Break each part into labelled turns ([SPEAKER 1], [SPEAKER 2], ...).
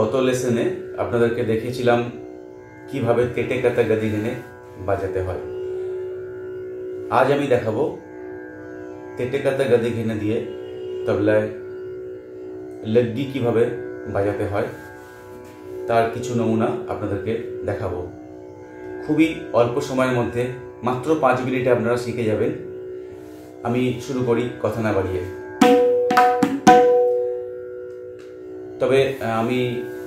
[SPEAKER 1] গত লেসনে আপনাদেরকে দেখিয়েছিলাম কিভাবে তেটে কাতা গদি ঘেনে বাজাতে হয়। আজ আমি দেখাবো তেটে কাতা গদি ঘেনে দিয়ে তবলায় লগ্গি কিভাবে বাজাতে হয়, তার কিছু নমুনা আপনাদেরকে দেখাবো। খুবই অল্প সময়ের মধ্যে মাত্র 5 মিনিটে আপনারা শিখে যাবেন। আমি শুরু করি কথা না বাড়িয়ে। তবে আমি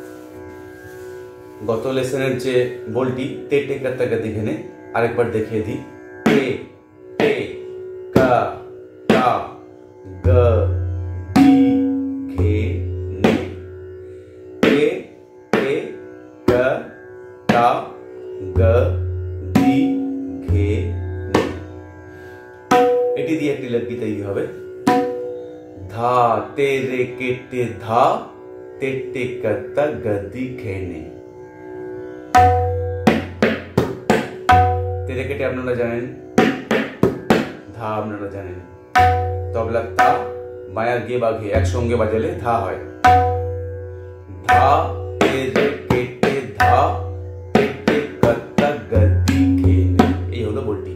[SPEAKER 1] গত লেসনের যে বলটি তেটে কাতা গদি ঘেনে আরেকবার দেখিয়ে দিই। তে তে কা তা গ দি ঘে নে। তে তে কা তা গ দি ঘে নে। এটি দিয়ে একটি লগ্গি তৈরি হবে। ধা তে রে কেটে ধা তেটে কাতা গদি ঘেনে। তেরে কেটে আপনারা জানেন, ধা আপনারা জানেন। তবলা তা বায়ার গে বা ঘে একসঙ্গে বাজালে ধা হয়। ধা তেরে কেটে ধা তেটে কাতা গদি ঘেনে, এই হলো বলটি।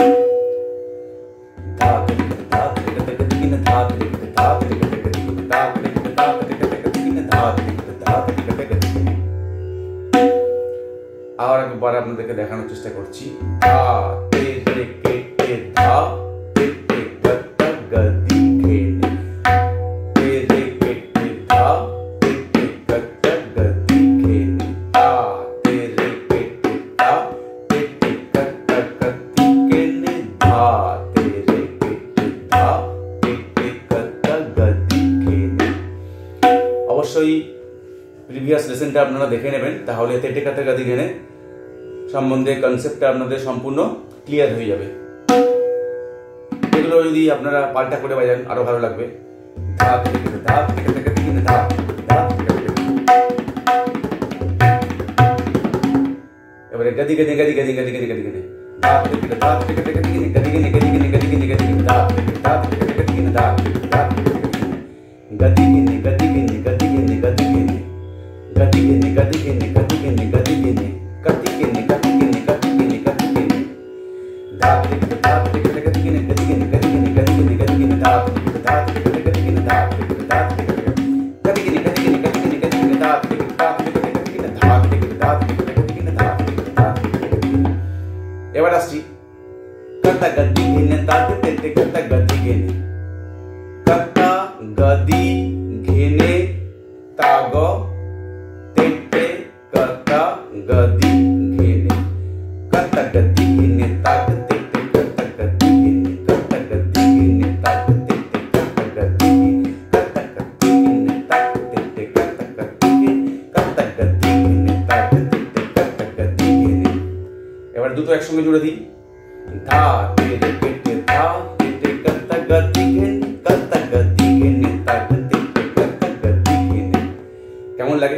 [SPEAKER 1] ধা তেরে কেটে ধা তেরে কাতা গদি ঘেনে, ধা তেরে কেটে ধা তেরে কাতা গদি ঘেনে, ধা তেরে কেটে ধা তেরে কাতা গদি ঘেনে, ধা তেরে কেটে ধা তেরে কাতা গদি ঘেনে। আর একবার আপনাদেরকে দেখানোর চেষ্টা করছি। ধা তেরে কেটে ধা তেটে কাতা গদি ঘেনে। তেরে কেটে ধা তেটে কাতা গদি ঘেনে। ধা তেরে কেটে ধা তেটে কাতা গদি ঘেনে। ধা তেরে কেটে ধা তেটে কাতা গদি ঘেনে। অবশ্যই প্রিভিয়াস লেসনটা আপনারা দেখে নেবেন, তাহলে তেটে কাতা গদি ঘেনে সম্বন্ধে কনসেপ্টটা আপনাদের সম্পূর্ণ ক্লিয়ার হয়ে যাবে। এগুলো যদি আপনারা পাল্টা করে বাজান আরো ভালো লাগবে। ধা তেরে কেটে ধা তেরে কাতা গদি ঘেনে, ধা ধা তেরে কেটে। এবারে গদি গদি গদি গদি গদি গদি গদি গদি ধা তেরে কেটে ধা তেরে কাতা গদি ঘেনে, গদি গদি গদি গদি গদি গদি গদি ধা তেরে কেটে ধা তেরে কাতা গদি ঘেনে, ধা ধা গদি ঘেনে গদি ঘেনে গদি ঘেনে গদি ঘেনে গদি ঘেনে গদি ঘেনে গদি ঘেনে গদি ঘেনে গদি ঘেনে গদি ঘেনে গদি ঘেনে গদি ঘেনে ধা তেরে কেটে ধা তেরে কাতা গদি ঘেনে, গদি ঘেনে গদি ঘেনে গদি ঘেনে গদি ঘেনে ধা তেরে কেটে ধা তেরে কাতা গদি ঘেনে, ধা তেরে কেটে ধা তেরে কাতা গদি ঘেনে, গদি ঘেনে গদি ঘেনে গদি ঘেনে ধা তেরে কেটে ধা তেরে কাতা গদি ঘেনে, ধা তেরে কেটে ধা তেরে কাতা গদি ঘেনে, ধা তেরে কেটে ধা তেরে কাতা গদি ঘেনে। এবার আসছি কাতা গদি ঘেনে তাতে তেটে কাতা গদি ঘেনে। কাতা গদি ঘেনে তাগ তেটে কাতা গদি ঘেনে। কাতা গদি ঘেনে তাগ তেটে কাতা গদি ঘেনে। কাতা গদি ঘেনে তাগ তেটে কাতা গদি ঘেনে। কাতা গদি ঘেনে তাগ তেটে কাতা গদি ঘেনে। কাতা গদি ঘেনে তাগ তেটে কাতা গদি ঘেনে। এবার দুটো একসঙ্গে জুড়ে দিই। ধা তেরে কেটে ধা তেটে কাতা গদি ঘেনে। কাতা গদি ঘেনে তাগ তেটে কাতা গদি ঘেনে। কেমন লাগে?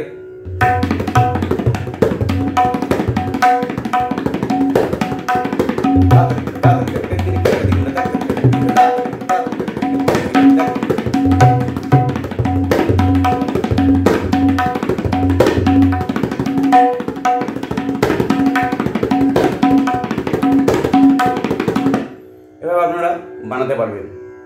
[SPEAKER 1] এভাবে আপনারা বানাতে পারবেন।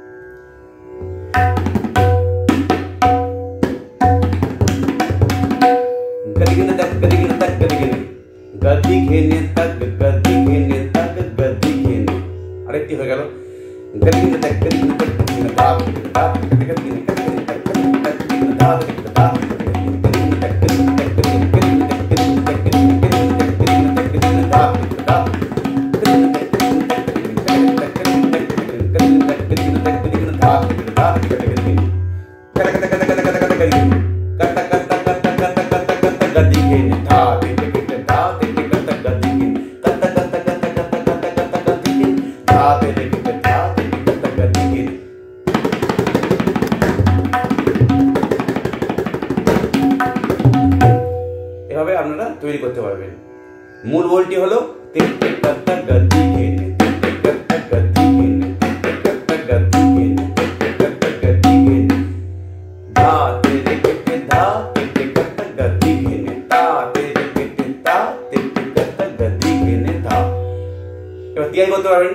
[SPEAKER 1] গদি ঘেনে তাক গদি ঘেনে তাক গদি ঘেনে গদি ঘেনে তাক গদি ঘেনে তাক গদি ঘেনে। আরেকটি হয়ে গেল। গদি ঘেনে তাক গদি ঘেনে তাক গদি ঘেনে ধা তেরে কেটে ধা তেরে কাতা গদি ঘেনে, গদি ঘেনে তাক গদি ঘেনে তাক গদি ঘেনে ধা তেরে কেটে ধা তেরে কাতা গদি ঘেনে, গদি ঘেনে তাক গদি ঘেনে তাক গদি ঘেনে, গদি ঘেনে তাক গদি ঘেনে তাক গদি ঘেনে, গদি ঘেনে তাক গদি ঘেনে তাক গদি ঘেনে ধা তেরে কেটে ধা তেরে গদি ঘেনে, গদি ঘেনে তাক গদি ঘেনে তাক গদি ঘেনে, গদি ঘেনে তাক গদি ঘেনে তাক গদি ঘেনে, গদি ঘেনে তাক গদি ঘেনে তাক গদি ঘেনে ধা তেরে কেটে ধা তেরে কাতা গদি ঘেনে। কাতা কাতা কাতা কাতা কাতা গদি ঘেনে। কাতা কাতা কাতা কাতা কাতা কাতা গদি ঘেনে। ধা তেরে কেটে ধা তেরে কাতা গদি ঘেনে। কাতা কাতা কাতা কাতা কাতা কাতা গদি ঘেনে। ধা তেরে কেটে ধা তেরে কাতা গদি ঘেনে। এভাবে আপনারা তৈরি করতে পারবেন। মূল বলটি হলো তেটে কাতা গদি ঘেনে, তেটে কাতা গদি ঘেনে, তেটে কাতা গদি ঘেনে, তেটে কাতা গদি ঘেনে। ধা তেরে কেটে ধা তেটে কাতা গদি টিয়াই করতে পারবেন,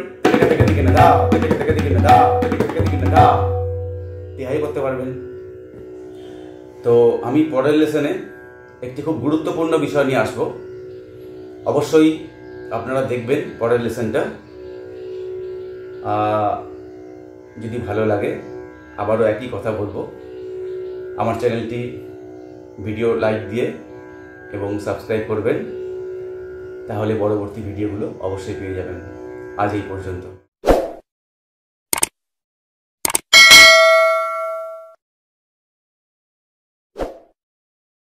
[SPEAKER 1] টিয়াই করতে পারবেন। তো আমি পরের লেসনে একটি খুব গুরুত্বপূর্ণ বিষয় নিয়ে আসবো, অবশ্যই আপনারা দেখবেন পরের লেসনটা। যদি ভালো লাগে আবারও একই কথা বলবো, আমার চ্যানেলটি ভিডিও লাইক দিয়ে এবং সাবস্ক্রাইব করবেন, তাহলে পরবর্তী ভিডিওগুলো অবশ্যই পেয়ে যাবেন। আজ এই পর্যন্ত।